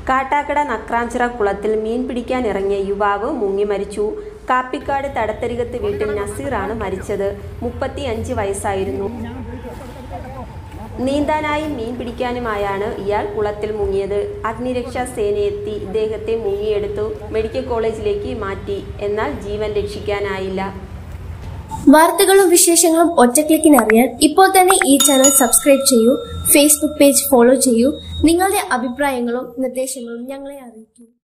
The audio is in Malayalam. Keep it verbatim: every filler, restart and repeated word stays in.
കാട്ടാക്കട നക്രാഞ്ചിറ കുളത്തിൽ മീൻ പിടിക്കാനിറങ്ങിയ യുവാവ് മുങ്ങി മരിച്ചു. കാപ്പിക്കാട് തടത്തരികത്ത് വീട്ടിൽ നസീറാണ് മരിച്ചത്. മുപ്പത്തിയഞ്ച് വയസ്സായിരുന്നു. നീന്താനായി മീൻ പിടിക്കാനുമായാണ് ഇയാൾ കുളത്തിൽ മുങ്ങിയത്. അഗ്നിരക്ഷാ സേനയെത്തി ഇദ്ദേഹത്തെ മുങ്ങിയെടുത്തു മെഡിക്കൽ കോളേജിലേക്ക് മാറ്റി. എന്നാൽ ജീവൻ രക്ഷിക്കാനായില്ല. വാർത്തകളും വിശേഷങ്ങളും ഒറ്റക്ലിക്കിന് അറിയാൻ ഇപ്പോൾ തന്നെ ഈ ചാനൽ സബ്സ്ക്രൈബ് ചെയ്യൂ. ഫേസ്ബുക്ക് പേജ് ഫോളോ ചെയ്യൂ. നിങ്ങളുടെ അഭിപ്രായങ്ങളും നിർദ്ദേശങ്ങളും ഞങ്ങളെ അറിയിക്കൂ.